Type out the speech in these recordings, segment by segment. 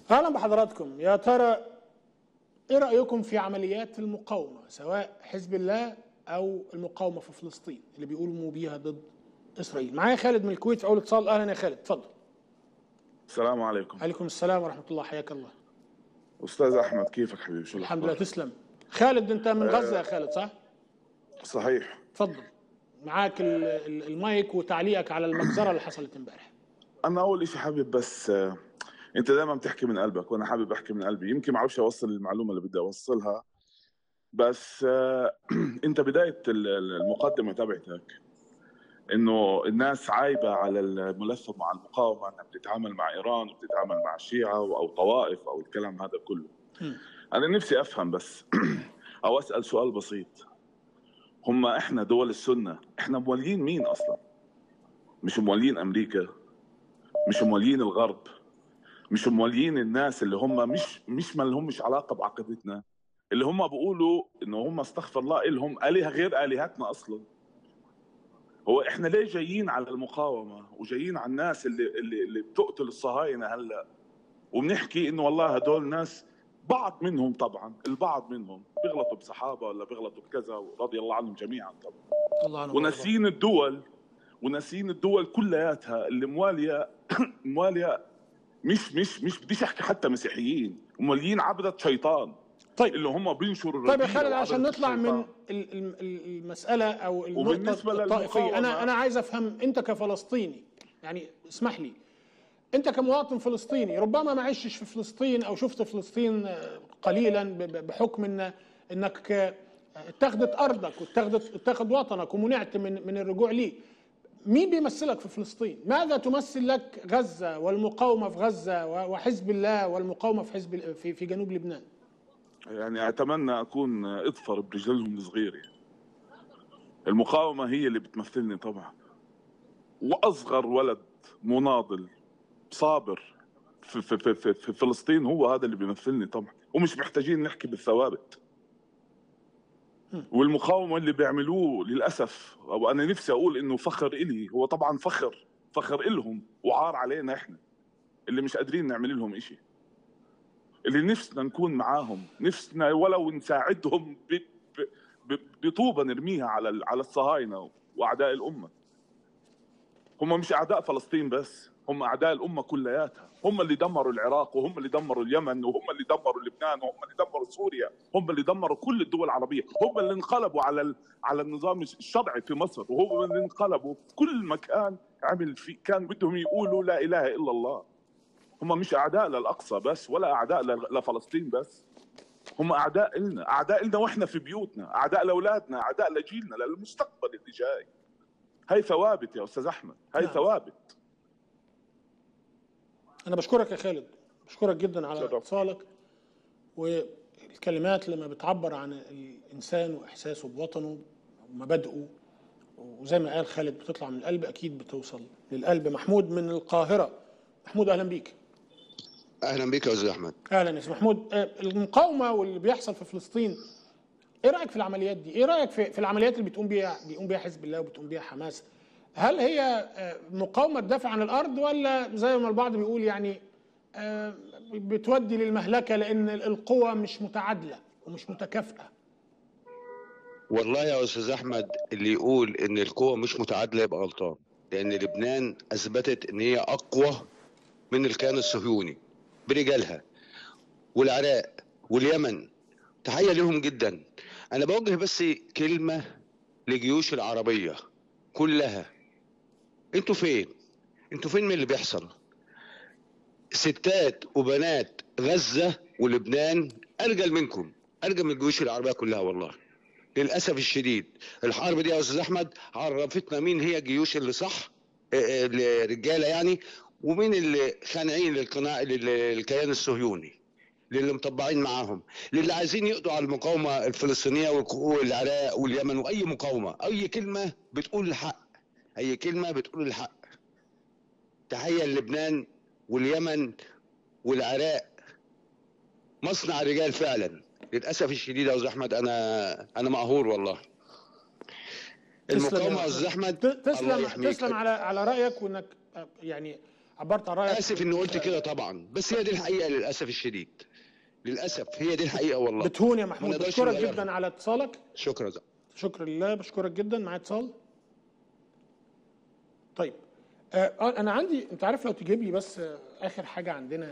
اهلا بحضراتكم. يا ترى ايه رايكم في عمليات المقاومه سواء حزب الله او المقاومه في فلسطين اللي بيقولوا بيها ضد اسرائيل؟ معايا خالد من الكويت في اول اتصال. اهلا يا خالد، اتفضل. السلام عليكم. عليكم السلام ورحمه الله، حياك الله. استاذ احمد، كيفك حبيبي؟ شو الحمد لله، الاخبار؟ تسلم. خالد انت من غزه يا خالد، صح؟ صحيح. اتفضل، معاك المايك وتعليقك على المجزره اللي حصلت امبارح. انا اول شيء حابب بس انت دائما بتحكي من قلبك وانا حابب احكي من قلبي. يمكن ما اعرفش اوصل المعلومه اللي بدي اوصلها، بس انت بدايه المقدمه تبعتك انه الناس عايبه على الملف مع المقاومه، انها بتتعامل مع ايران وبتتعامل مع الشيعه او طوائف او الكلام هذا كله. انا نفسي افهم بس او اسال سؤال بسيط. هم احنا دول السنه احنا مولين مين اصلا؟ مش مولين امريكا، مش مولين الغرب، مش مولين الناس اللي هم مش ما لهمش علاقه بعقيدتنا، اللي هم بيقولوا انه هم استغفر الله الهم الهه غير الهتنا اصلا. هو احنا ليه جايين على المقاومه وجايين على الناس اللي بتقتل الصهاينه هلا وبنحكي انه والله هدول ناس، بعض منهم طبعا البعض منهم بيغلطوا بصحابه ولا بيغلطوا بكذا ورضي الله عنهم جميعا طبعا، وناسين الدول كلياتها اللي مواليه مواليه مش بديش احكي حتى مسيحيين، مواليين عبدة شيطان. طيب اللي هم بينشروا طيب يا خالد، عشان نطلع من المسألة أو النقطة الطائفية، أنا عايز أفهم أنت كفلسطيني، يعني اسمح لي، أنت كمواطن فلسطيني ربما ما عشتش في فلسطين أو شفت فلسطين قليلا بحكم إنك اتخذت أرضك واتخذ وطنك ومنعت من الرجوع ليه. مين بيمثلك في فلسطين؟ ماذا تمثل لك غزة والمقاومة في غزة وحزب الله والمقاومة في جنوب لبنان؟ يعني اتمنى اكون اظفر برجلهم الصغير. يعني المقاومه هي اللي بتمثلني طبعا، واصغر ولد مناضل صابر في فلسطين هو هذا اللي بيمثلني طبعا، ومش محتاجين نحكي بالثوابت. والمقاومه اللي بيعملوه للاسف، او انا نفسي اقول انه فخر الي، هو طبعا فخر الهم وعار علينا احنا اللي مش قادرين نعمل لهم اشي، اللي نفسنا نكون معاهم، نفسنا ولو نساعدهم بطوبة نرميها على الصهاينة واعداء الامة. هم مش اعداء فلسطين بس، هم اعداء الامة كلياتها. هم اللي دمروا العراق، وهم اللي دمروا اليمن، وهم اللي دمروا لبنان، وهم اللي دمروا سوريا، هم اللي دمروا كل الدول العربية، هم اللي انقلبوا على النظام الشرعي في مصر، وهم اللي انقلبوا في كل مكان عمل فيه كان بدهم يقولوا لا اله الا الله. هم مش اعداء للاقصى بس، ولا اعداء لفلسطين بس، هم اعداء لنا واحنا في بيوتنا، اعداء لاولادنا، اعداء لجيلنا، للمستقبل اللي جاي. هاي ثوابت يا استاذ احمد، هاي ثوابت. انا بشكرك يا خالد، بشكرك جدا على اتصالك والكلمات لما بتعبر عن الانسان واحساسه بوطنه ومبادئه، وزي ما قال خالد بتطلع من القلب اكيد بتوصل للقلب. محمود من القاهرة. محمود اهلا بيك. اهلا بك يا استاذ احمد. اهلا يا استاذ محمود. المقاومه واللي بيحصل في فلسطين، ايه رايك في العمليات دي؟ ايه رايك في العمليات اللي بيقوم بيها حزب الله وبتقوم بيها حماس؟ هل هي مقاومه تدافع عن الارض، ولا زي ما البعض بيقول يعني بتودي للمهلكه لان القوى مش متعادله ومش متكافئه؟ والله يا استاذ احمد، اللي يقول ان القوى مش متعادله يبقى غلطان، لان لبنان اثبتت ان هي اقوى من الكيان الصهيوني برجالها، والعراق واليمن تحيه لهم جدا. انا بوجه بس كلمه لجيوش العربيه كلها، انتوا فين؟ انتوا فين من اللي بيحصل؟ ستات وبنات غزه ولبنان ارجل منكم، ارجل من الجيوش العربيه كلها. والله للاسف الشديد الحرب دي يا استاذ احمد عرفتنا مين هي الجيوش اللي صح، الرجاله يعني، ومين اللي خانعين للكيان الصهيوني، للي مطبعين معاهم، للي عايزين يقضوا على المقاومه الفلسطينيه والعراق واليمن، واي مقاومه، اي كلمه بتقول الحق، اي كلمه بتقول الحق. تحيه للبنان واليمن والعراق، مصنع رجال فعلا. للاسف الشديد يا استاذ احمد انا مقهور والله. المقاومه يا استاذ احمد تسلم على رايك، وانك يعني عبرت عن رايك. اسف اني قلت كده طبعا، بس هي دي الحقيقه للاسف الشديد. للاسف هي دي الحقيقه والله. بتهون يا محمود. بشكرك جدا على اتصالك. شكرا. شكرا لله، بشكرك جدا. معايا اتصال. طيب انا عندي، انت عارف لو تجيب لي بس اخر حاجه عندنا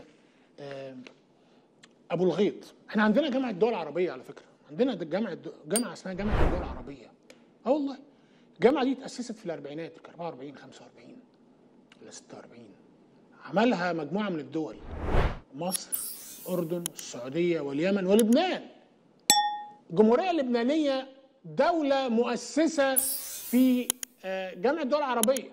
ابو الغيط. احنا عندنا جامعه الدول العربيه على فكره، عندنا جامعه اسمها جامعه الدول العربيه. والله الجامعه دي اتاسست في الاربعينات، 44 45 ولا 46. عملها مجموعه من الدول، مصر، الاردن، السعوديه واليمن ولبنان. الجمهوريه اللبنانيه دوله مؤسسه في جامعه الدول العربيه.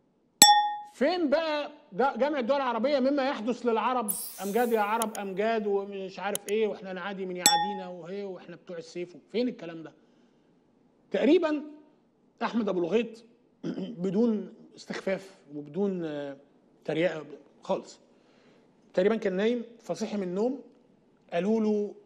فين بقى جامعه الدول العربيه مما يحدث للعرب؟ امجاد يا عرب امجاد ومش عارف ايه، واحنا نعادي من يعادينا واحنا بتوع السيف. فين الكلام ده؟ تقريبا احمد ابو الغيط بدون استخفاف وبدون تريقه خالص، تقريبا كان نايم فصحي من النوم، قالوا له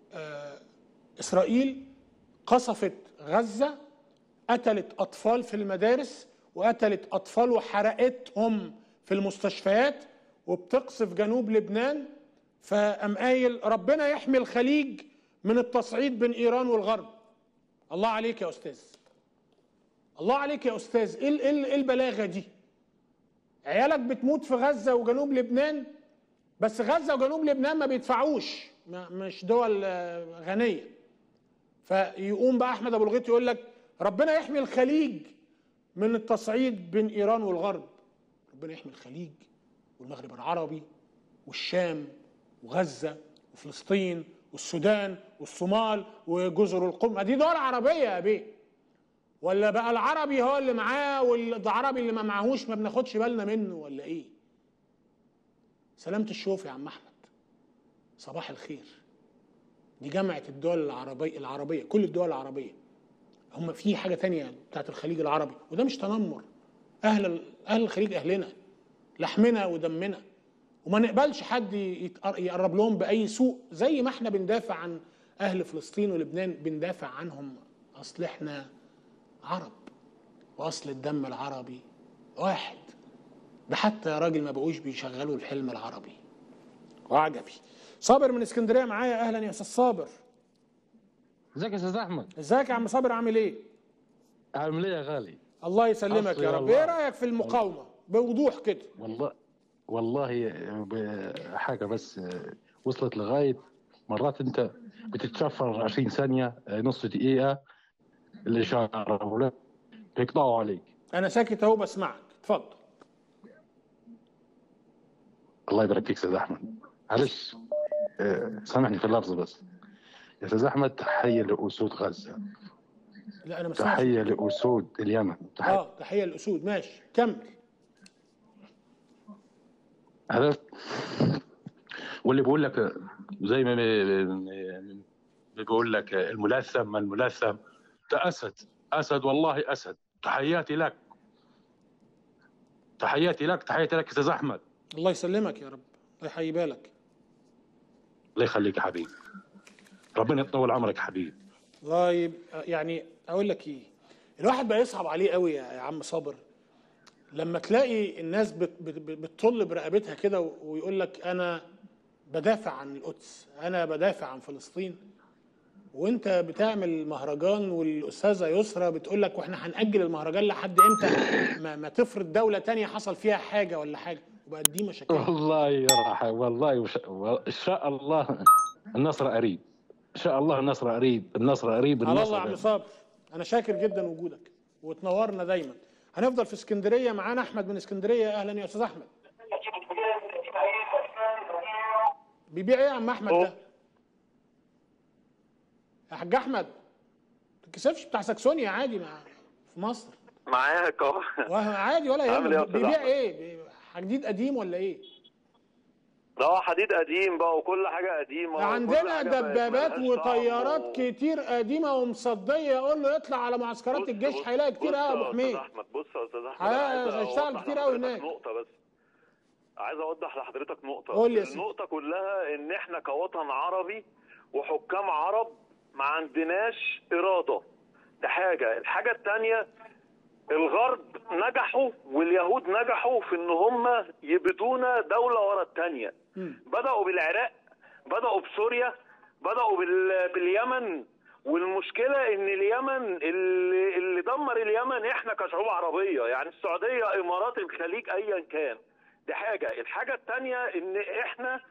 اسرائيل قصفت غزه، قتلت اطفال في المدارس وقتلت اطفال وحرقتهم في المستشفيات وبتقصف جنوب لبنان. فقام قايل ربنا يحمي الخليج من التصعيد بين ايران والغرب. الله عليك يا استاذ، الله عليك يا استاذ. ايه البلاغه دي؟ عيالك بتموت في غزه وجنوب لبنان، بس غزه وجنوب لبنان ما بيدفعوش، مش دول غنيه. فيقوم بقى احمد ابو الغيط يقول لك ربنا يحمي الخليج من التصعيد بين ايران والغرب. ربنا يحمي الخليج والمغرب العربي والشام وغزه وفلسطين والسودان والصومال وجزر القمر، دي دول عربيه يا بيه. ولا بقى العربي هو اللي معاه والعربي اللي ما معاهوش ما بناخدش بالنا منه ولا ايه؟ سلامة الشوف يا عم احمد، صباح الخير. دي جامعة الدول العربية، كل الدول العربية. هم في حاجة تانية بتاعت الخليج العربي، وده مش تنمر. أهل الخليج أهلنا، لحمنا ودمنا، وما نقبلش حد يقرب لهم بأي سوء، زي ما احنا بندافع عن أهل فلسطين ولبنان بندافع عنهم. أصل احنا عرب، وأصل الدم العربي واحد. ده حتى يا راجل ما بقوش بيشغلوا الحلم العربي. وعجبي. صابر من اسكندرية معايا. أهلا يا أستاذ صابر. ازيك يا استاذ احمد؟ ازيك يا عم صابر، عامل ايه؟ عامل ايه يا غالي؟ الله يسلمك يا رب. ايه رايك في المقاومه بوضوح كده؟ والله حاجه بس وصلت لغايه مرات انت بتتشفر 20 ثانيه نص دقيقه الاشاره بيقطعوا عليك. انا ساكت اهو بسمعك، اتفضل. الله يبارك فيك استاذ احمد. معلش سامحني في اللفظ بس يا استاذ احمد. تحيه لاسود غزه. لا انا ما سمعتش. تحيه لاسود اليمن. تحيه للاسود. ماشي كمل. عرفت؟ واللي بيقول لك زي ما بيقول لك الملثم، ما الملثم ده اسد والله اسد. تحياتي لك، تحياتي لك، تحياتي لك استاذ احمد. الله يسلمك يا رب، الله يحيي بالك. الله يخليك يا حبيبي، ربنا يطول عمرك يا حبيبي. الله يعني اقول لك ايه، الواحد بقى يصعب عليه قوي يا عم صابر لما تلاقي الناس بتطل برقبتها كده ويقول لك انا بدافع عن القدس، انا بدافع عن فلسطين، وانت بتعمل مهرجان والاستاذه يسرى بتقول لك واحنا هنأجل المهرجان لحد امتى ما تفرض دوله تانية حصل فيها حاجه ولا حاجه، وبقت دي مشاكل. والله يا والله ان شاء الله النصر قريب، ان شاء الله النصر قريب، النصر قريب. على الله يا عم صابر، انا شاكر جدا وجودك وتنورنا دايما. هنفضل في اسكندريه، معانا احمد من اسكندريه. اهلا يا استاذ احمد. بيبيع ايه يا عم احمد ده؟ يا حاج احمد ما تتكسفش، بتاع ساكسونيا عادي في مصر. معاك اهو عادي ولا يهمك. بيبيع ايه؟ حديد قديم ولا ايه؟ ده حديد قديم بقى وكل حاجه قديمه. عندنا دبابات وطيارات كتير قديمه ومصديه. قول له يطلع على معسكرات الجيش هيلاقي كتير قوي يا ابو حميد. بص يا استاذ احمد، هيشتغل كتير قوي هناك. نقطه بس عايز اوضح لحضرتك نقطه. قول لي. النقطه كلها ان احنا كوطن عربي وحكام عرب ما عندناش اراده. ده حاجه. الحاجه الثانيه الغرب نجحوا واليهود نجحوا في ان هم يبيدونا دوله ورا الثانيه. بداوا بالعراق، بداوا بسوريا، بداوا باليمن. والمشكله ان اليمن اللي دمر اليمن احنا كشعوب عربيه، يعني السعوديه، امارات الخليج، ايا كان. دي حاجه. الحاجه الثانيه ان احنا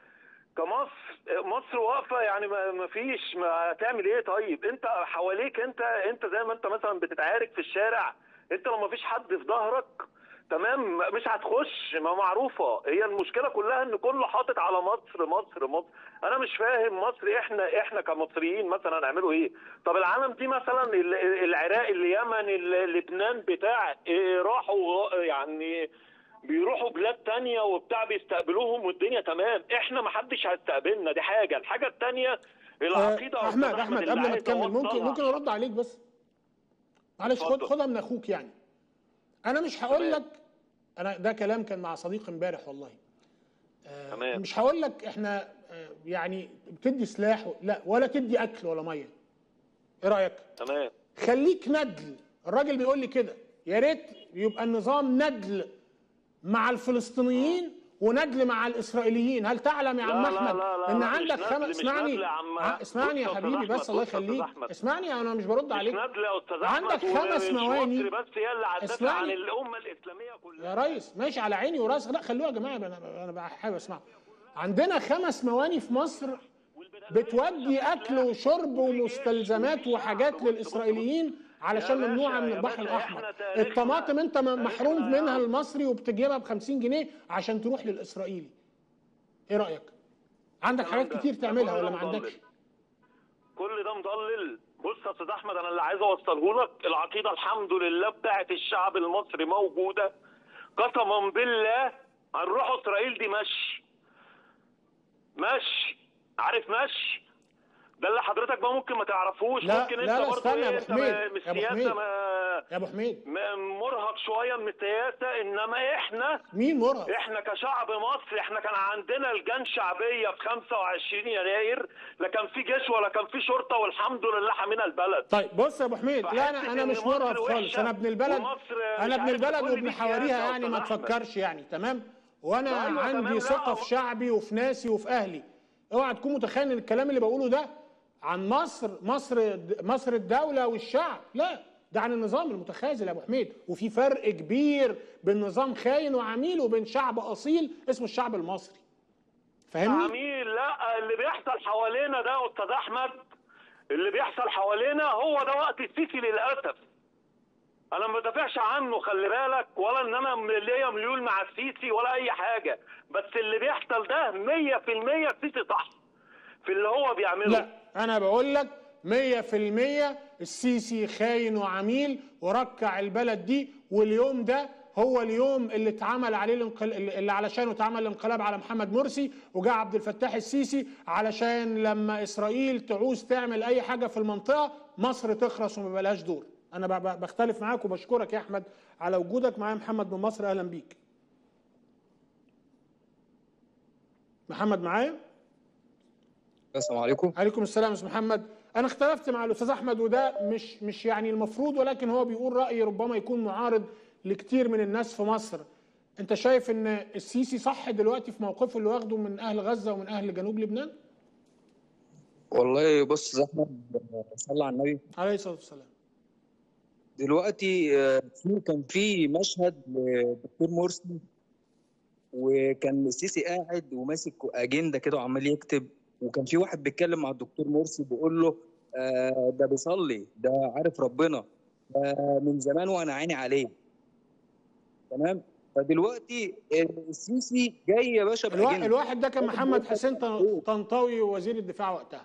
مصر واقفه، يعني ما فيش، ما هتعمل ايه؟ طيب انت حواليك، انت زي ما انت مثلا بتتعارك في الشارع، انت لو ما فيش حد في ظهرك تمام مش هتخش، ما معروفه. هي المشكله كلها ان كله حاطط على مصر مصر مصر. انا مش فاهم مصر، احنا كمصريين مثلا نعملوا ايه؟ طب العالم دي مثلا العراق، اليمن، لبنان بتاع راحوا يعني بيروحوا بلاد تانية وبتاع بيستقبلوهم والدنيا تمام. احنا ما حدش هيستقبلنا. دي حاجه. الحاجه الثانيه العقيده. احمد قبل ما تكمل ممكن ارد عليك بس معلش. خدها من اخوك. يعني انا مش هقول لك، انا ده كلام كان مع صديق امبارح والله. تمام. مش هقول لك احنا يعني بتدي سلاح لا، ولا تدي اكل ولا ميه. ايه رايك؟ تمام. خليك ندل. الراجل بيقول لي كده، يا ريت يبقى النظام ندل مع الفلسطينيين وندل مع الاسرائيليين. هل تعلم يا عم احمد ان عندك اسمعني يا حبيبي بس، الله يخليك اسمعني، انا مش برد عليك. مش ندل يا استاذ احمد، عندك 5 مواني بس هي اللي هتدافع عن الامه الاسلاميه كلها يا ريس. ماشي على عيني وراسي. لا خلوها يا جماعه، انا حابب اسمعها. عندنا 5 مواني في مصر بتودي اكل وشرب ومستلزمات وحاجات للاسرائيليين علشان ممنوعه من البحر الاحمر. الطماطم انت محروم منها المصري وبتجيبها ب50 جنيه عشان تروح للاسرائيلي. ايه رايك؟ عندك حاجات كتير تعملها ولا ما عندكش؟ كل ده مضلل. بص يا استاذ احمد، انا اللي عايز اوصله لك، العقيده الحمد لله بتاعت الشعب المصري موجوده. قسما بالله هنروح اسرائيل دي ماشي. عارف ماشي؟ ده اللي حضرتك بقى ممكن ما تعرفوش. ممكن انت برضه يا ابو حميد، يا ابو حميد مرهق شويه من السياسه. انما احنا مين مرهق؟ احنا كشعب مصري، احنا كان عندنا لجان شعبيه في 25 يناير، لا كان في جيش ولا كان في شرطه، والحمد لله حمينا البلد. طيب بص يا ابو حميد، لا انا مش مرهق خالص. انا ابن البلد، وابن حواريها، يعني ما تفكرش يعني. تمام. وانا عندي ثقه في شعبي وفي ناسي وفي اهلي. اوعى تكون متخيل ان الكلام اللي بقوله ده عن مصر الدولة والشعب. لا، ده عن النظام المتخاذل يا ابو حميد. وفي فرق كبير بين نظام خاين وعميل وبين شعب اصيل اسمه الشعب المصري. فاهمني؟ عميل؟ لا، اللي بيحصل حوالينا ده يا استاذ احمد، اللي بيحصل حوالينا هو ده وقت السيسي للاسف. انا ما بدافعش عنه خلي بالك، ولا ان انا ليا ميول مع السيسي ولا اي حاجه، بس اللي بيحصل ده 100% السيسي صح في اللي هو بيعمله. لا، انا بقول لك 100% السيسي خاين وعميل وركع البلد دي. واليوم ده هو اليوم اللي اتعمل عليه اللي علشانه اتعمل الانقلاب على محمد مرسي، وجاء عبد الفتاح السيسي علشان لما اسرائيل تعوز تعمل اي حاجه في المنطقه مصر تخرس وما بقالهاش دور. انا بختلف معاك وبشكرك يا احمد على وجودك معايا. محمد من مصر، اهلا بيك. محمد معايا؟ السلام عليكم. عليكم السلام. استاذ محمد، انا اختلفت مع الاستاذ احمد، وده مش يعني المفروض، ولكن هو بيقول راي ربما يكون معارض لكتير من الناس في مصر. انت شايف ان السيسي صح دلوقتي في موقفه اللي واخده من اهل غزه ومن اهل جنوب لبنان؟ والله بص يا احمد، صلى على النبي عليه الصلاه والسلام. دلوقتي كان في مشهد للدكتور مرسي، وكان السيسي قاعد وماسك اجنده كده وعمال يكتب، وكان في واحد بيتكلم مع الدكتور مرسي بيقول له ده بيصلي، ده عارف ربنا، ده من زمان وانا عيني عليه. تمام. فدلوقتي السيسي جاي يا باشا باجنده. الواحد ده كان محمد حسين طنطاوي وزير الدفاع وقتها.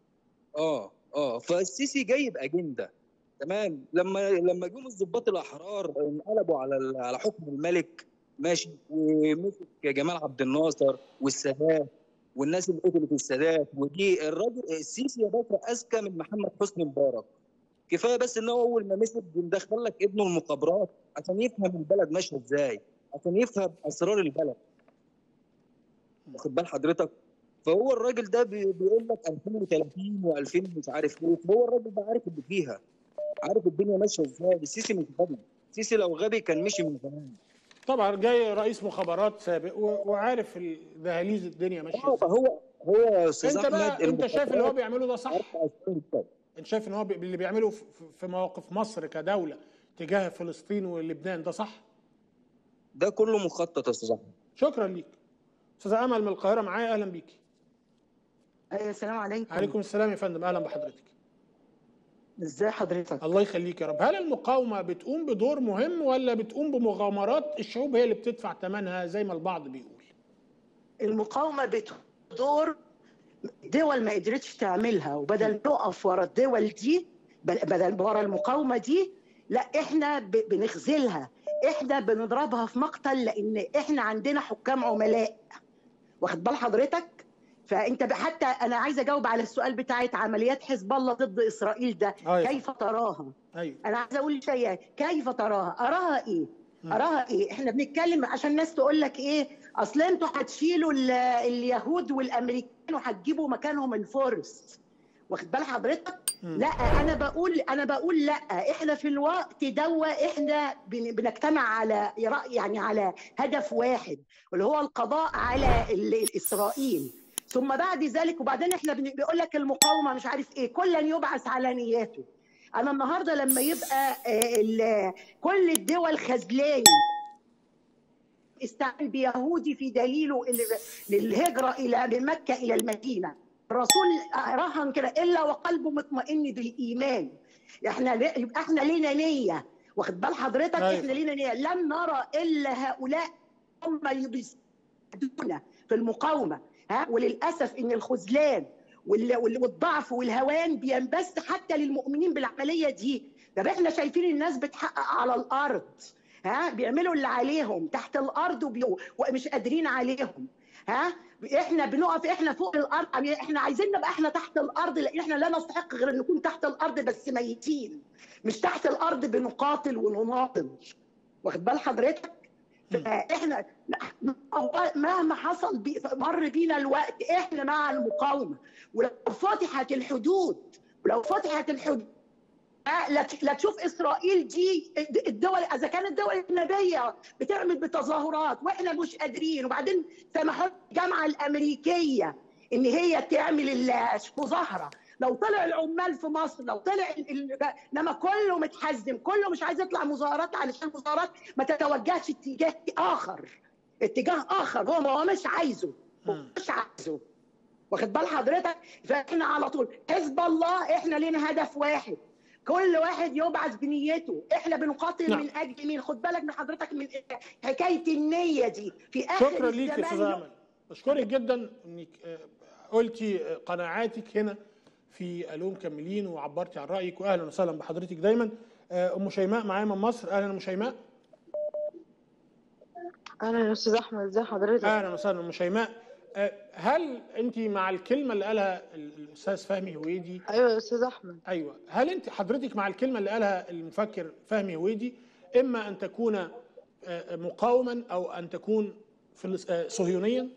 فالسيسي جاي باجنده. تمام. لما جم الضباط الاحرار انقلبوا على حكم الملك، ماشي، ومسك جمال عبد الناصر والسادات والناس اللي قتلت السادات، ودي الراجل السيسي يا باشا اذكى من محمد حسني مبارك. كفايه بس ان هو اول ما مسك مدخل لك ابنه المخابرات عشان يفهم البلد ماشيه ازاي، عشان يفهم اسرار البلد. واخد بال حضرتك؟ فهو الراجل ده بيقول لك 2030 و2000 مش عارف ايه، فهو الراجل ده عارف اللي فيها، عارف الدنيا ماشيه ازاي. السيسي مش غبي، السيسي لو غبي كان مشي من زمان. طبعا جاي رئيس مخابرات سابق وعارف دهاليز الدنيا ماشيه ازاي. هو يا استاذ انت بقى احمد انت شايف اللي هو بيعمله ده صح؟ انت شايف ان هو اللي بيعمله في مواقف مصر كدوله تجاه فلسطين ولبنان ده صح؟ ده كله مخطط يا استاذ احمد. شكرا ليك. استاذه امل من القاهره معايا، اهلا بيكي. السلام عليكم. عليكم السلام يا فندم، اهلا بحضرتك. ازاي حضرتك؟ الله يخليك يا رب. هل المقاومه بتقوم بدور مهم ولا بتقوم بمغامرات الشعوب هي اللي بتدفع ثمنها زي ما البعض بيقول؟ المقاومه بدور دول ما قدرتش تعملها، وبدل نقف ورا الدول دي، بدل ورا المقاومه دي، لا احنا بنخذلها، احنا بنضربها في مقتل، لان احنا عندنا حكام عملاء. واخد بال حضرتك؟ فانت حتى انا عايزه اجاوب على السؤال بتاعت عمليات حزب الله ضد اسرائيل ده. كيف تراها؟ انا عايزه اقول شيء، كيف تراها؟ اراها ايه؟ اراها ايه؟ احنا بنتكلم عشان الناس تقول لك ايه، اصل انتوا هتشيلوا اليهود والامريكان وهتجيبوا مكانهم الفرس. واخد بال حضرتك؟ لا انا بقول لا، احنا في الوقت دوا احنا بنجتمع على يعني على هدف واحد، واللي هو القضاء على اسرائيل. ثم بعد ذلك وبعدين احنا بيقول لك المقاومه مش عارف ايه، كلا يبعث على نياته. انا النهارده لما يبقى كل الدول خذلاني استعان بيهودي في دليله للهجره من مكه الى المدينه، الرسول رهن كده الا وقلبه مطمئن بالايمان. يبقى احنا لينا نيه. واخد بال حضرتك؟ احنا لينا نيه. لم نرى الا هؤلاء هم يبصدون في المقاومه. وللاسف ان الخذلان والضعف والهوان بينبث حتى للمؤمنين بالعمليه دي. طب احنا شايفين الناس بتحقق على الارض، بيعملوا اللي عليهم تحت الارض ومش قادرين عليهم. احنا بنقف، احنا فوق الارض، احنا عايزين نبقى احنا تحت الارض، لان احنا لا نستحق غير ان نكون تحت الارض بس ميتين، مش تحت الارض بنقاتل ونناضل. واخد بال حضرتك؟ فاحنا مهما حصل مر بينا الوقت احنا مع المقاومه. ولو فتحت الحدود لا تشوف اسرائيل دي الدول، اذا كانت الدول الاجنبيه بتعمل بتظاهرات واحنا مش قادرين، وبعدين سمحوا الجامعه الامريكيه ان هي تعمل المظاهره. لو طلع العمال في مصر، لو طلع انما كله متحزم، كله مش عايز يطلع مظاهرات علشان المظاهرات ما تتوجهش اتجاه اخر هو مش عايزه، واخد بال حضرتك؟ فاحنا على طول حزب الله، احنا لنا هدف واحد، كل واحد يبعث بنيته. احنا بنقاتل من اجل مين؟ خد بالك من حضرتك من حكايه النيه دي في اخر شكرا ليك يا استاذ امل، بشكرك جدا انك قلتي قناعاتك هنا في الو مكملين وعبرتي عن رايك، واهلا وسهلا بحضرتك دايما. ام شيماء معايا من مصر، اهلا ام شيماء. اهلا يا استاذ احمد، ازي حضرتك؟ اهلا وسهلا ام شيماء. هل انت مع الكلمه اللي قالها الاستاذ فهمي هويدي؟ ايوه يا استاذ احمد. ايوه، هل انت حضرتك مع الكلمه اللي قالها المفكر فهمي هويدي، اما ان تكون مقاوما او ان تكون صهيونيا؟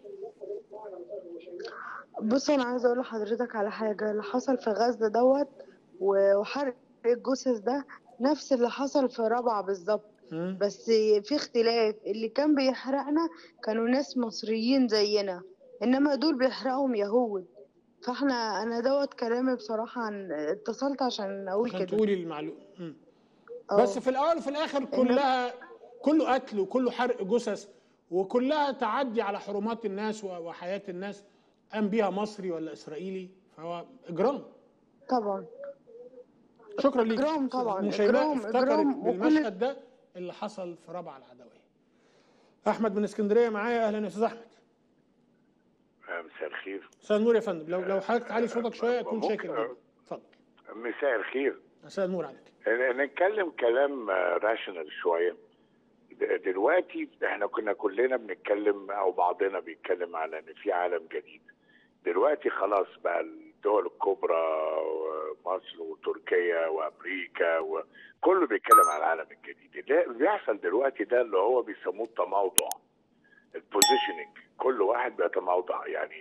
بص انا عايزه اقول لحضرتك على حاجه، اللي حصل في غزه دوت وحرق الجثث ده نفس اللي حصل في رابعه بالظبط، بس في اختلاف. اللي كان بيحرقنا كانوا ناس مصريين زينا، انما دول بيحرقهم يهود. فاحنا انا دوت كلامي بصراحه، عن اتصلت عشان اقول كده، عشان تقولي المعلومه. بس في الاول وفي الاخر كله قتل وكله حرق جثث وكلها تعدي على حرمات الناس وحياه الناس، قام بيها مصري ولا اسرائيلي، فهو اجرام طبعا. شكرا ليك. اجرام طبعا، اجرام بالمشهد ده اللي حصل في رابعه العدويه. احمد من اسكندريه معايا، اهلا يا استاذ احمد. مساء الخير. مساء النور يا فندم، لو حضرتك تعلي صوتك شويه اكون شاكر جدا. اتفضل. مساء الخير. مساء النور عليك. نتكلم كلام راشنال شويه. دلوقتي احنا كنا كلنا بنتكلم او بعضنا بيتكلم على ان في عالم جديد. دلوقتي خلاص بقى الدول الكبرى مصر وتركيا وامريكا وكله بيتكلم على العالم الجديد. اللي بيحصل دلوقتي ده اللي هو بيسموه التموضع، البوزيشننج. كل واحد بيتموضع، يعني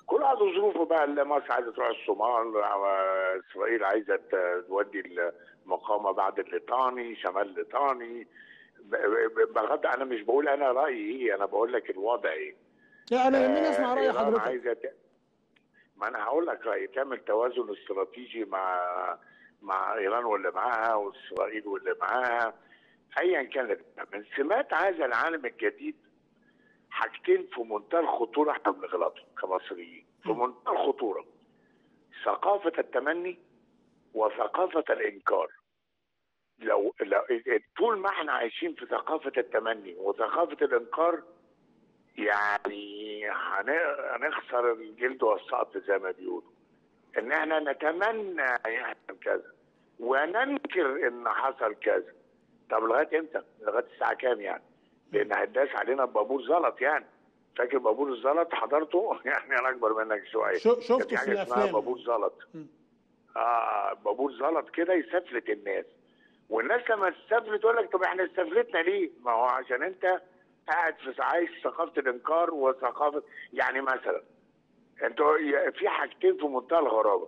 كل واحد وظروفه بقى، اللي مصر عايزه تروح الصومال، اسرائيل عايزه تودي المقاومه بعد الليطاني، شمال الليطاني. بغض، انا مش بقول انا رايي ايه، انا بقول لك الوضع ايه. لا انا يهمني اسمع راي حضرتك. عايزه ما انا هقول لك رايي، تعمل توازن استراتيجي مع ايران واللي معاها واسرائيل واللي معاها ايا كانت. من سمات هذا العالم الجديد حاجتين في منتهى الخطوره احنا بنغلطهم كمصريين، في منتهى الخطوره: ثقافه التمني وثقافه الانكار. لو طول ما احنا عايشين في ثقافه التمني وثقافه الانكار، يعني هنخسر الجلد والسقط زي ما بيقولوا. ان احنا نتمنى يحصل كذا وننكر ان حصل كذا. طب لغايه امتى؟ لغايه الساعه كام يعني؟ لان هتداس علينا ببابور زلط يعني. فاكر بابور الزلط حضرته؟ يعني انا اكبر منك شويه. شفته في الافلام. بابور زلط. بابور زلط كده يسفلت الناس. والناس لما تستفلت تقول لك طب احنا استفلتنا ليه؟ ما هو عشان انت قاعد في عايش ثقافه الانكار وثقافه. يعني مثلا انتوا في حاجتين في منتهى الغرابه.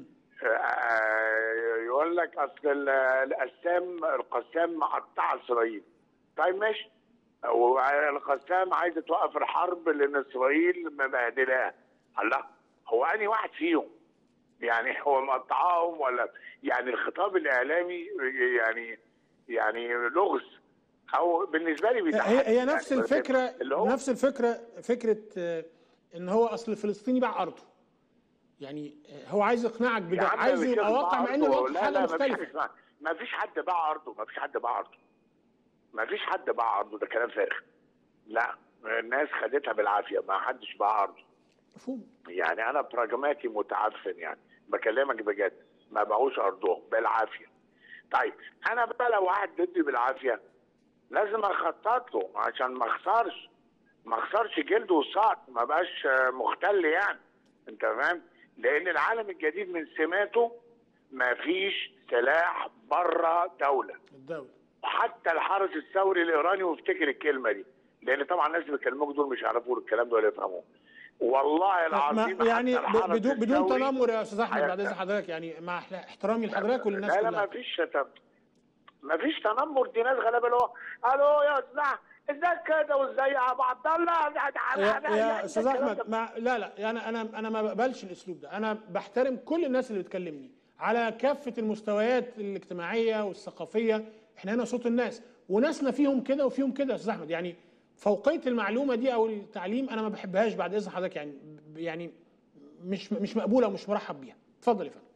يقول لك اصل القسام مقطع اسرائيل. طيب ماشي، والقسام عايزه توقف الحرب لان اسرائيل مبهدلاها. الله، هو انهي واحد فيهم؟ يعني هو مقطعاهم ولا يعني الخطاب الاعلامي يعني لغز؟ او بالنسبه لي هي نفس يعني الفكره، نفس الفكره، فكره ان هو اصل الفلسطيني باع ارضه. يعني هو عايز يقنعك بده، عايز يبقى واقع مع ان الواقع حاجه مختلفه. ما فيش حد باع ارضه، ما فيش حد باع ارضه، ما فيش حد باع ارضه، ده كلام فارغ. لا، الناس خدتها بالعافيه، ما حدش باع ارضه. مفهوم. يعني انا براجماتي متعفن، يعني بكلمك بجد، ما باعوش ارضهم بالعافيه. طيب انا بقى لو واحد ضدي بالعافيه لازم اخطط له عشان ما اخسرش جلده وسقط، ما بقاش مختل يعني. انت فاهم؟ لان العالم الجديد من سماته ما فيش سلاح بره الدوله. وحتى الحرس الثوري الايراني، وافتكر الكلمه دي، لان طبعا الناس اللي بيكلموك دول مش هيعرفوا الكلام ده ولا يفهموه. والله العظيم يعني بدون تنمر يا استاذ احمد بعد اذن حضرتك، يعني مع احترامي لحضرتك وللناس كلها. لا ما فيش تنمر، دي ناس غلابه اللي هو الو يا استاذ ازاي كده وازاي يا ابو عبد الله يا استاذ احمد. لا يعني انا ما بقبلش الاسلوب ده. انا بحترم كل الناس اللي بتكلمني على كافه المستويات الاجتماعيه والثقافيه. احنا هنا صوت الناس، وناسنا فيهم كده وفيهم كده يا استاذ احمد. يعني فوقيه المعلومه دي او التعليم انا ما بحبهاش بعد اذن حضرتك، يعني مش مقبوله ومش مرحب بيها. اتفضل يا فندم.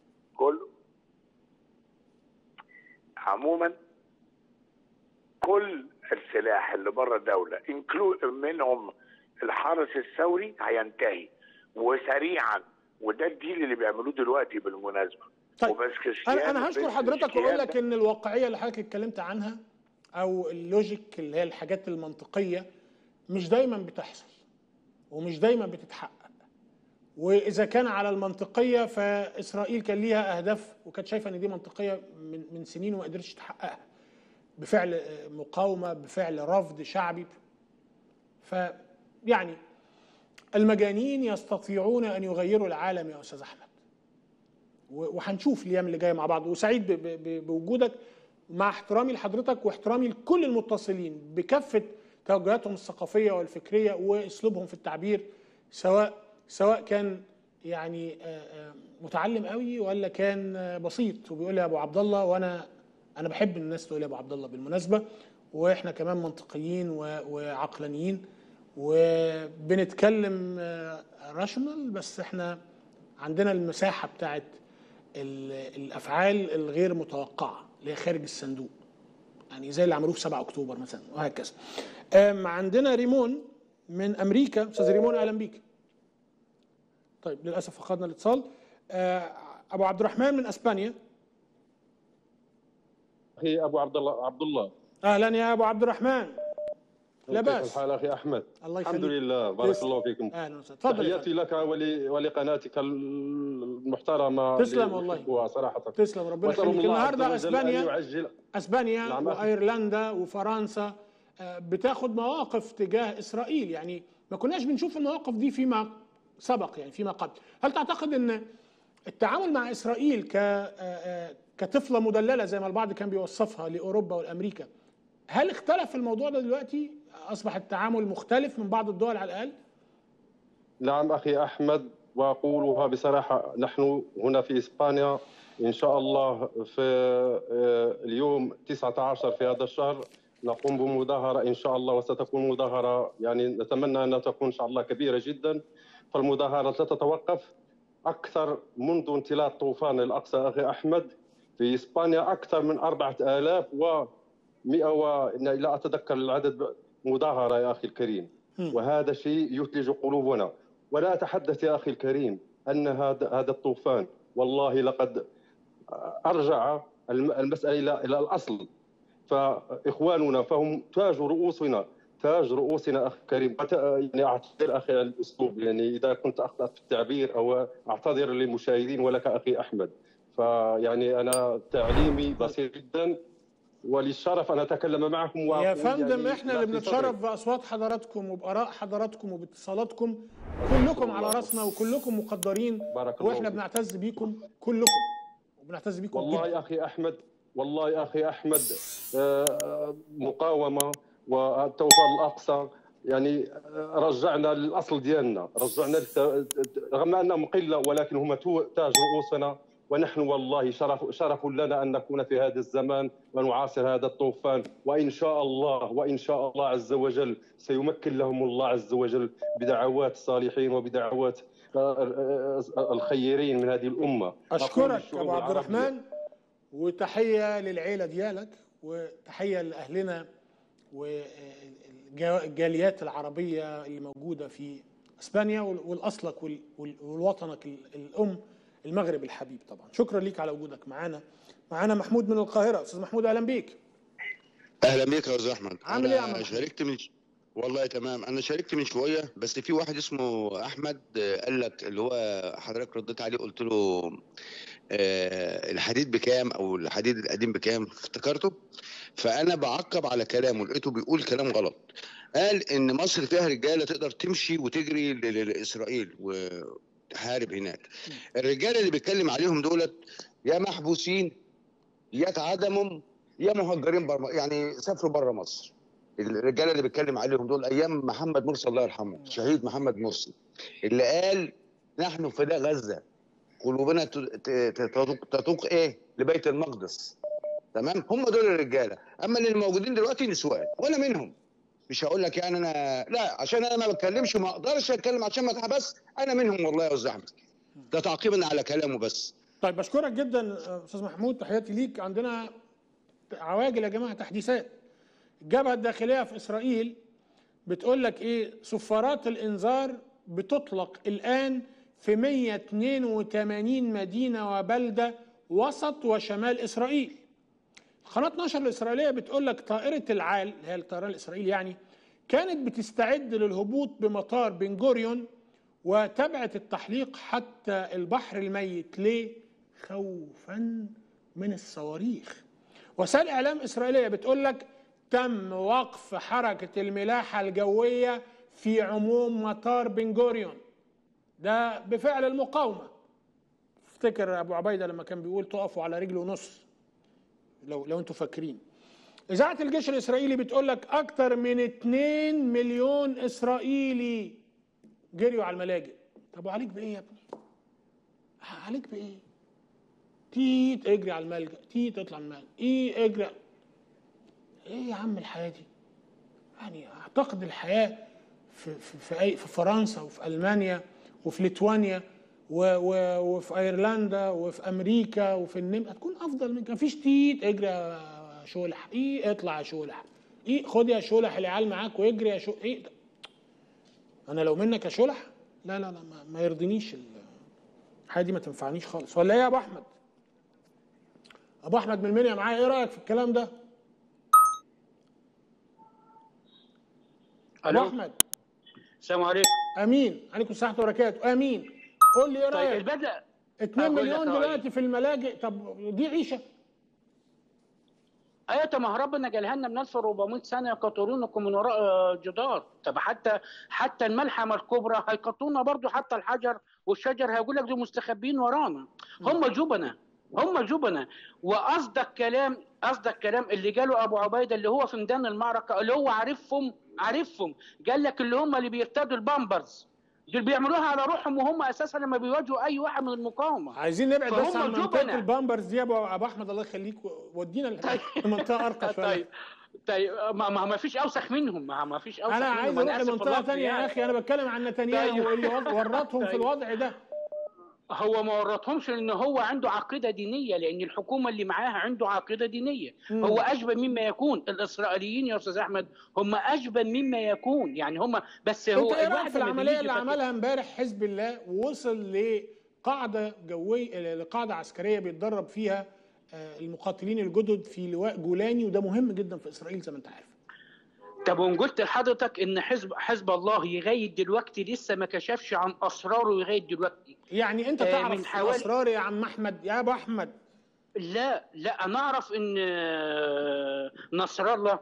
عموما كل السلاح اللي بره الدوله منهم الحرس الثوري هينتهي وسريعا، وده الديل اللي بيعملوه دلوقتي بالمناسبه. طيب انا هشكر حضرتك واقول لك ان الواقعيه اللي حضرتك اتكلمت عنها او اللوجيك اللي هي الحاجات المنطقيه مش دايما بتحصل ومش دايما بتتحقق. واذا كان على المنطقيه فاسرائيل كان ليها اهداف وكانت شايفه ان دي منطقيه من سنين وما قدرتش تحققها بفعل مقاومه، بفعل رفض شعبي. فيعني المجانين يستطيعون ان يغيروا العالم يا استاذ احمد، وهنشوف الايام اللي جايه مع بعض. وسعيد بوجودك، مع احترامي لحضرتك واحترامي لكل المتصلين بكافه توجهاتهم الثقافيه والفكريه واسلوبهم في التعبير، سواء كان يعني متعلم قوي ولا كان بسيط وبيقول لي يا ابو عبد الله. وانا بحب الناس تقول لي ابو عبد الله بالمناسبه، واحنا كمان منطقيين وعقلانيين وبنتكلم راشونال، بس احنا عندنا المساحه بتاعت الافعال الغير متوقعه اللي هي خارج الصندوق، يعني زي اللي عملوه في 7 اكتوبر مثلا وهكذا. عندنا ريمون من امريكا. استاذ ريمون اهلا بيك. طيب للاسف فقدنا الاتصال. ابو عبد الرحمن من اسبانيا. اخي ابو عبد الله. اهلا يا ابو عبد الرحمن. لا باس. كيف الحال اخي احمد؟ الله يخليك. الحمد لله، بارك الله فيكم. اهلا وسهلا. تفضل. تحياتي لك ولقناتك المحترمه. تسلم والله. صراحه تسلم، ربنا يخليك. النهارده اسبانيا وايرلندا وفرنسا بتاخد مواقف تجاه اسرائيل. يعني ما كناش بنشوف المواقف دي فيما سبق يعني فيما قبل. هل تعتقد ان التعامل مع اسرائيل كطفله مدلله زي ما البعض كان بيوصفها لاوروبا والامريكا، هل اختلف الموضوع ده دلوقتي؟ اصبح التعامل مختلف من بعض الدول على الاقل؟ نعم اخي احمد، واقولها بصراحه، نحن هنا في اسبانيا ان شاء الله في اليوم 19 في هذا الشهر نقوم بمظاهره ان شاء الله، وستكون مظاهره يعني نتمنى انها تكون ان شاء الله كبيره جدا. فالمظاهره لا تتوقف اكثر منذ انطلاق طوفان الاقصى اخي احمد. في اسبانيا اكثر من 4100 لا اتذكر العدد مظاهره يا اخي الكريم، وهذا شيء يثلج قلوبنا. ولا أتحدث يا أخي الكريم أن هذا الطوفان والله لقد أرجع المسألة إلى الأصل. فإخواننا فهم تاج رؤوسنا أخي الكريم. يعني أعتذر أخي على الأسلوب، يعني إذا كنت أخطأت في التعبير أو أعتذر للمشاهدين ولك أخي أحمد. فيعني أنا تعليمي بسيط جدا، وللشرف أن أتكلم معكم. يا فندم يعني احنا اللي بنتشرف بأصوات حضراتكم وبآراء حضراتكم وباتصالاتكم. كلكم على راسنا وكلكم مقدرين، واحنا بنعتز بيكم كلكم وبنعتز بيكم والله جدا. يا أخي أحمد، والله يا أخي أحمد، مقاومة والطوفان الأقصى يعني رجعنا للأصل ديالنا، رجعنا رغم أنهم قلة ولكن هم تاج رؤوسنا. ونحن والله شرف لنا أن نكون في هذا الزمان ونعاصر هذا الطوفان. وإن شاء الله عز وجل سيمكن لهم الله عز وجل بدعوات الصالحين وبدعوات الخيرين من هذه الأمة. أشكرك أبو عبد الرحمن، وتحية للعيلة ديالك، وتحية لأهلنا والجاليات العربية اللي موجودة في إسبانيا والأصلك والوطنك الأم المغرب الحبيب. طبعا شكرا ليك على وجودك معنا. محمود من القاهرة. أستاذ محمود أهلا بيك. أهلا بيك يا أستاذ أحمد. عامل إيه يا عم؟ والله تمام. أنا شاركت من شوية، بس في واحد اسمه أحمد قال لك اللي هو حضرتك رديت عليه قلت له الحديد بكام أو الحديد القديم بكام، افتكرته. فأنا بعقب على كلامه، لقيته بيقول كلام غلط. قال إن مصر فيها رجالة تقدر تمشي وتجري لإسرائيل وتحارب هناك. الرجالة اللي بيتكلم عليهم دولت يا محبوسين يا اتعدموا يا مهجرين يعني سافروا بره مصر. الرجاله اللي بيتكلم عليهم دول ايام محمد مرسي الله يرحمه، شهيد محمد مرسي، اللي قال نحن فداء غزه قلوبنا تتوق ايه لبيت المقدس. تمام، هم دول الرجاله. اما اللي موجودين دلوقتي نسوان، وانا منهم. مش هقول لك يعني انا لا، عشان انا ما بتكلمش وما اقدرش اتكلم عشان ما اتحبس، انا منهم والله يا استاذ احمد. ده تعقيبا على كلامه بس. طيب بشكرك جدا استاذ محمود، تحياتي ليك. عندنا عواجل يا جماعه، تحديثات. الجبهه الداخليه في اسرائيل بتقول لك ايه؟ صفارات الانذار بتطلق الان في 182 مدينه وبلده وسط وشمال اسرائيل. قناه نشر الاسرائيليه بتقول لك طائره العال اللي هي الطيران الاسرائيلي يعني كانت بتستعد للهبوط بمطار بن جوريون وتبعت التحليق حتى البحر الميت. ليه؟ خوفا من الصواريخ. وسائل اعلام اسرائيليه بتقول لك تم وقف حركه الملاحه الجويه في عموم مطار بن جوريون. ده بفعل المقاومه. افتكر ابو عبيده لما كان بيقول تقفوا على رجل ونص، لو انتوا فاكرين. اذاعه الجيش الاسرائيلي بتقول لك اكثر من 2 مليون اسرائيلي جريوا على الملاجئ. طب وعليك بايه يا ابني؟ عليك بايه؟ تيت اجري على الملجأ، تيت اطلع الملجأ، ايه اجري. ايه يا عم الحياه دي؟ يعني اعتقد الحياه في فرنسا وفي المانيا وفي ليتوانيا وفي ايرلندا وفي امريكا وفي النمسا هتكون افضل من كده. مفيش تيت اجري يا شولح، ايه اطلع يا شولح، ايه خد يا شولح العيال معاك واجري يا شولح. ايه ده؟ انا لو منك يا شولح لا لا لا ما يرضينيش الحاجه دي، ما تنفعنيش خالص. ولا ايه يا ابو احمد؟ ابو احمد من المنيا معايا، ايه رايك في الكلام ده؟ ابو احمد السلام عليكم. امين. عليكم السلام ورحمه الله وبركاته. امين. قول لي ايه رايك؟ طيب البدء 2 مليون دلوقتي في الملاجئ، طب دي عيشه؟ آية ما ربنا جالها لنا من 1400 سنة يقطرونكم من وراء جدار. طب حتى الملحمة الكبرى هيقطونا برضو، حتى الحجر والشجر هيقول لك دول مستخبين ورانا. هم جبنة. وأصدق كلام اللي جاله أبو عبيدة اللي هو في ميدان المعركة، اللي هو عارفهم، قال لك اللي هم اللي بيرتدوا البامبرز دول بيعملوها على روحهم، وهم اساسا لما بيواجهوا اي واحد من المقاومه. عايزين نبعد بس عن منطقه البامبرز دي يا ابو احمد، الله يخليك، ودينا لمنطقه ارقى شويه. طيب ما فيش اوسخ منهم، ما فيش اوسخ منهم. انا عايز اروح لمنطقه ثانيه يا اخي، انا بتكلم عن نتنياهو اللي ورطهم في الوضع ده. هو ما ورطهمش لان هو عنده عقيده دينيه، لان الحكومه اللي معاها عنده عقيده دينيه. هو اشبه مما يكون. الاسرائيليين يا استاذ احمد هم اشبه مما يكون، يعني هم بس هو انت ايه رايك في العمليه اللي عملها امبارح حزب الله ووصل لقاعده جويه، لقاعده عسكريه بيتدرب فيها المقاتلين الجدد في لواء جولاني، وده مهم جدا في اسرائيل زي ما انت عارف. طب وقلت لحضرتك ان حزب الله لغايه دلوقتي لسه ما كشفش عن اسراره لغايه دلوقتي. يعني انت تعرف اسرار يا عم احمد، يا ابو احمد؟ لا انا اعرف ان نصر الله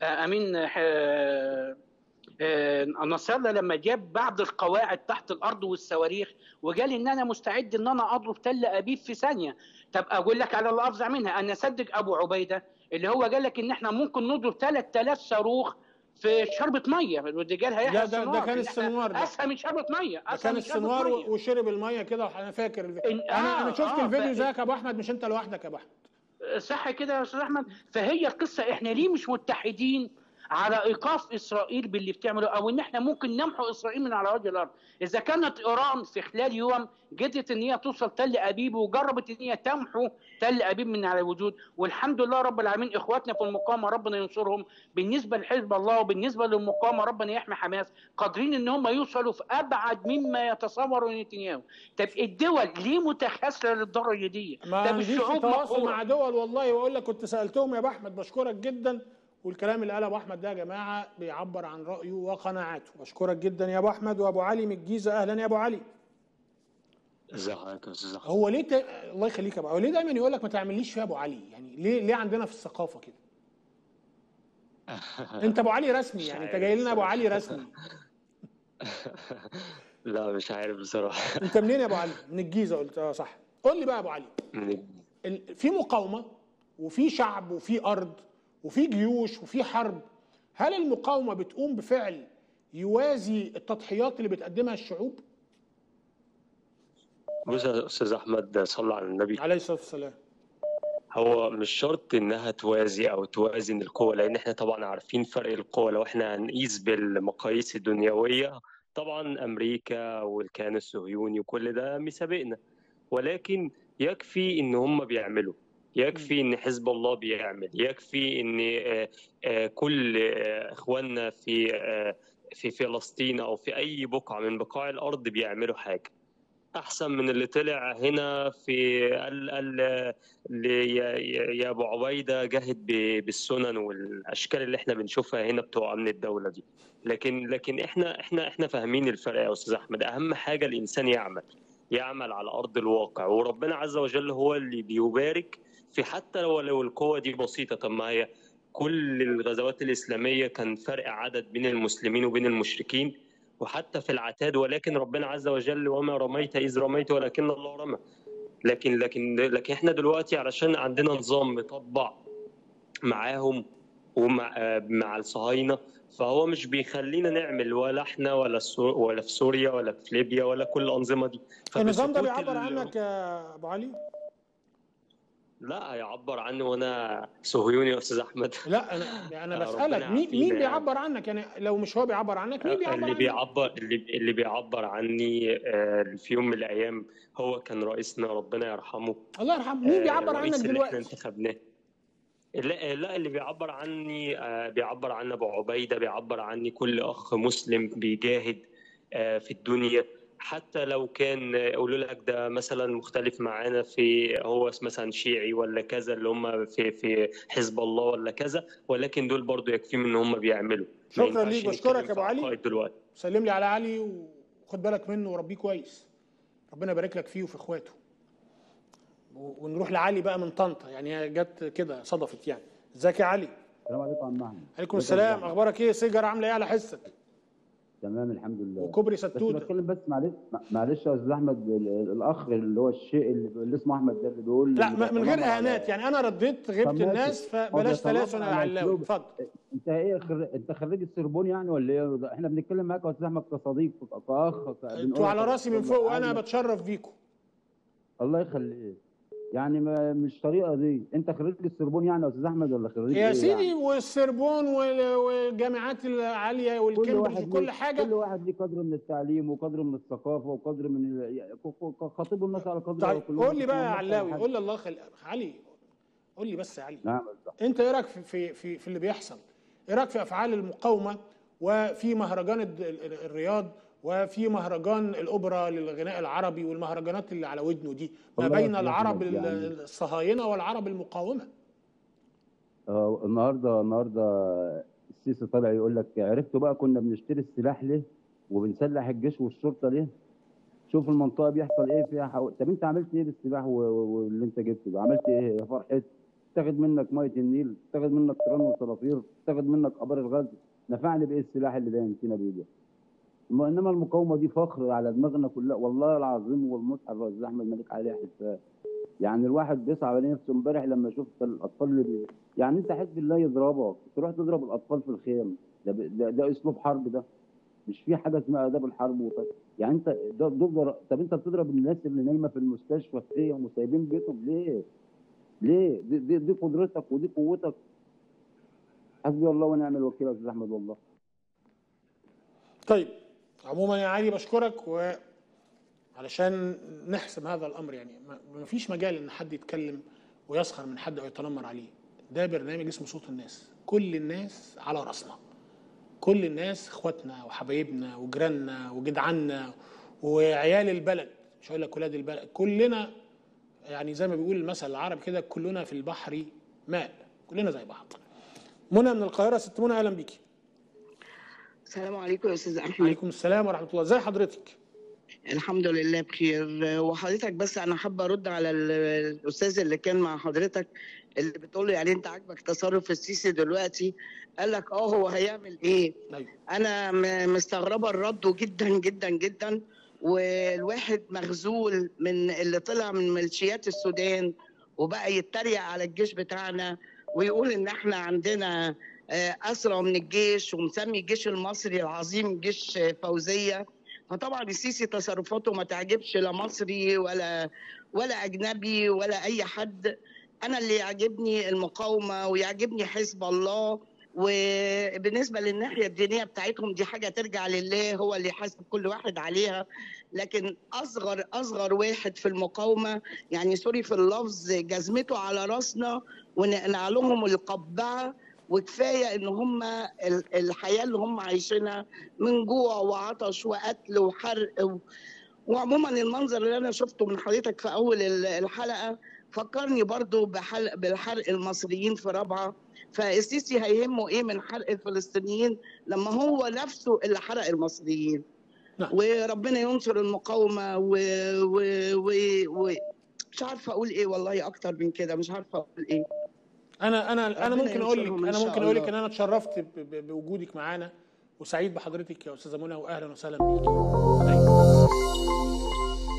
نصر الله لما جاب بعض القواعد تحت الارض والصواريخ وقال ان انا مستعد ان انا اضرب تل ابيب في ثانيه. طب اقول لك على اللي افظع منها، انا اصدق ابو عبيده اللي هو قال لك ان احنا ممكن نضرب 3000 صاروخ في شربة ميه. الرجال هيحرق ده كان السنوار، ده اسهل من شربة ميه، ده كان السنوار وشرب الميه كده. انا فاكر انا شفت الفيديو زيك يا ابو احمد، مش انت لوحدك يا ابو احمد. صح كده يا استاذ احمد. فهي القصه احنا ليه مش متحدين على ايقاف اسرائيل باللي بتعمله، او ان احنا ممكن نمحو اسرائيل من على وجه الارض. اذا كانت ايران في خلال يوم قدرت ان هي توصل تل ابيب وجربت ان هي تمحو تل ابيب من على الوجود، والحمد لله رب العالمين اخواتنا في المقاومه ربنا ينصرهم. بالنسبه لحزب الله وبالنسبه للمقاومه ربنا يحمي حماس، قادرين ان هم يوصلوا في ابعد مما يتصور نتنياهو. طب الدول ليه متخاذله للدرجه دي؟ ما عنديش تواصل مع دول والله، واقول لك كنت سالتهم يا ابو احمد. بشكرك جدا، والكلام اللي قاله ابو احمد ده يا جماعه بيعبر عن رايه وقناعاته. بشكرك جدا يا ابو احمد. وابو علي من الجيزه، اهلا يا ابو علي. ازي حضرتك يا استاذ احمد؟ هو ليه الله يخليك يا ابو علي، ليه دايما يقول لك ما تعمليش فيها ابو علي؟ يعني ليه عندنا في الثقافه كده؟ انت ابو علي رسمي، يعني انت جاي لنا ابو علي رسمي. لا مش عارف بصراحه. انت منين يا ابو علي؟ من الجيزه قلت صح. قول لي بقى يا ابو علي، في مقاومه وفي شعب وفي ارض وفي جيوش وفي حرب، هل المقاومة بتقوم بفعل يوازي التضحيات اللي بتقدمها الشعوب؟ بص يا استاذ احمد، صلى على النبي عليه الصلاة والسلام. هو مش شرط انها توازي او توازن القوى، لان احنا طبعا عارفين فرق القوى. لو احنا هنقيس بالمقاييس الدنيوية طبعا امريكا والكيان الصهيوني وكل ده مسابقنا، ولكن يكفي ان هم بيعملوا، يكفي ان حزب الله بيعمل، يكفي ان كل اخواننا في فلسطين او في اي بقعه من بقاع الارض بيعملوا حاجه احسن من اللي طلع هنا في يا ابو عبيده جاهد بالسنن والاشكال اللي احنا بنشوفها هنا بتوع امن الدوله دي. لكن احنا فاهمين الفرق يا استاذ احمد. اهم حاجه الانسان يعمل على ارض الواقع، وربنا عز وجل هو اللي بيبارك في، حتى لو القوة دي بسيطة. طب ما هي كل الغزوات الإسلامية كان فرق عدد بين المسلمين وبين المشركين، وحتى في العتاد، ولكن ربنا عز وجل وما رميت إذ رميت ولكن الله رمى. لكن احنا دلوقتي علشان عندنا نظام مطبع معاهم ومع الصهاينة، فهو مش بيخلينا نعمل ولا احنا ولا في سوريا ولا في ليبيا ولا كل الأنظمة دي. النظام ده بيعبر عنك يا أبو علي؟ لا هيعبر عني وانا صهيوني يا استاذ احمد؟ لا انا بسالك مين بيعبر عنك؟ يعني لو مش هو بيعبر عنك مين بيعبر عنك؟ اللي بيعبر عني في يوم من الايام هو كان رئيسنا ربنا يرحمه. الله يرحمه. مين بيعبر عنك دلوقتي؟ اللي احنا انتخبناه. لا اللي بيعبر عني بيعبر عن ابو عبيده، بيعبر عني كل اخ مسلم بيجاهد في الدنيا، حتى لو كان يقولوا لك ده مثلا مختلف معانا في هو مثلا شيعي ولا كذا، اللي هم في حزب الله ولا كذا، ولكن دول برضو يكفيهم ان هم بيعملوا. شكرا ليك، بشكرك يا ابو علي. سلم لي على علي وخد بالك منه وربيه كويس، ربنا يبارك لك فيه وفي اخواته. ونروح لعلي بقى من طنطا، يعني هي جت كده صدفت يعني. ازيك يا علي؟ السلام عليكم يا عم احمد. عليكم السلام، اخبارك ايه؟ سيجاره عامله ايه على حسك؟ تمام الحمد لله. وكوبري ستوته. بس بتكلم بس معلش يا استاذ احمد، الاخ اللي هو الشيء اللي اسمه احمد ده اللي بيقول لا من غير اهانات، يعني انا رديت غيبت الناس فبلاش تلاسن يا علاوي. اتفضل. انت ايه انت خريج السربون يعني ولا ايه؟ احنا بنتكلم معاك يا استاذ احمد كصديق كاخ. انتوا على راسي من فوق وانا بتشرف بيكم. الله يخليك. يعني مش طريقه دي. انت خريج السربون يعني يا استاذ احمد ولا خريج يا ايه سيدي يعني؟ والسربون والجامعات العاليه والكامبريدج وكل حاجه. كل واحد ليه قدر من التعليم وقدر من الثقافه وقدر من خاطبوا الناس على قدر. طيب قول لي بقى يا علاوي، قول لي الله علي، قول لي بس يا علي. نعم. انت ايه رايك في اللي بيحصل؟ ايه رايك في افعال المقاومه وفي مهرجان الرياض وفي مهرجان الاوبرا للغناء العربي والمهرجانات اللي على ودنه دي ما بين العرب يعني الصهاينه والعرب المقاومه؟ النهارده السيسي طالع يقول لك عرفتوا بقى كنا بنشتري السلاح ليه وبنسلح الجيش والشرطه ليه؟ شوف المنطقه بيحصل ايه فيها طب انت عملت ايه بالسلاح واللي انت جبته ده؟ عملت ايه يا فرحتي؟ تاخد منك ميه النيل، تاخد منك تيران وصرافير، تاخد منك ابار الغاز. نفعني بايه السلاح اللي باين فينا بايده؟ انما المقاومه دي فخر على دماغنا كلها والله العظيم والمصحف يا استاذ احمد مالك عليه حساب. يعني الواحد بيصعب على نفسه امبارح لما شفت الاطفال اللي يعني انت حزب الله يضربك تروح تضرب الاطفال في الخيم. ده اسلوب حرب، ده مش في حاجه اسمها اداب الحرب يعني انت طب انت بتضرب الناس اللي نايمه في المستشفى في خيم وسايبين بيتهم ليه؟ ليه؟ دي قدرتك ودي قوتك. حسبي الله ونعم الوكيل يا استاذ احمد والله. طيب عموما يا علي بشكرك، وعلشان نحسم هذا الامر يعني ما فيش مجال ان حد يتكلم ويسخر من حد او يتنمر عليه. ده برنامج اسمه صوت الناس، كل الناس على راسنا، كل الناس اخواتنا وحبايبنا وجيراننا وجدعاننا وعيال البلد، مش هقول لك ولاد البلد، كلنا يعني زي ما بيقول المثل العربي كده كلنا في البحر ماء، كلنا زي بعض. منى من القاهره. ست منى اهلا بيكي. السلام عليكم يا استاذ احمد. وعليكم السلام ورحمه الله، ازي حضرتك؟ الحمد لله بخير. وحضرتك بس انا حابه ارد على الاستاذ اللي كان مع حضرتك اللي بتقول له يعني انت عاجبك تصرف السيسي دلوقتي؟ قال لك هو هيعمل ايه؟ انا مستغربه الرد جدا جدا جدا، والواحد مغزول من اللي طلع من ميليشيات السودان وبقى يتريق على الجيش بتاعنا ويقول ان احنا عندنا اسرع من الجيش ومسمي الجيش المصري العظيم جيش فوزيه. فطبعا السيسي تصرفاته ما تعجبش لا مصري ولا اجنبي ولا اي حد. انا اللي يعجبني المقاومه ويعجبني حزب الله، وبالنسبه للناحيه الدينيه بتاعتهم دي حاجه ترجع لله، هو اللي يحاسب كل واحد عليها. لكن اصغر واحد في المقاومه يعني سوري في اللفظ جزمته على راسنا ونقلع لهم القبعه، وكفايه ان هم الحياه اللي هم عايشينها من جوع وعطش وقتل وحرق وعموما المنظر اللي انا شفته من حضرتك في اول الحلقه فكرني برضو بالحرق المصريين في رابعه. فالسيسي هيهمه ايه من حرق الفلسطينيين لما هو نفسه اللي حرق المصريين؟ وربنا ينصر المقاومه مش عارفه اقول ايه والله اكتر من كده، مش عارفه اقول ايه. انا ممكن اقول لك ان انا اتشرفت بوجودك معانا وسعيد بحضرتك يا استاذه منى، واهلا وسهلا بيكي.